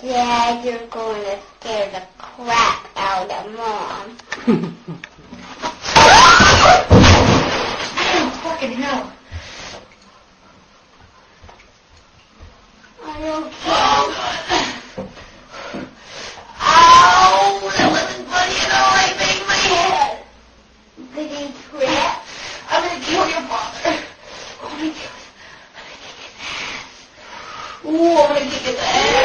Yeah, you're going to scare the crap out of Mom. Fucking hell. Are you okay? Ow! That wasn't funny at all. I banged my head. Did he trip? I'm gonna kill your father. Oh my God. I'm gonna kick his ass. Ooh, I'm gonna kick his ass.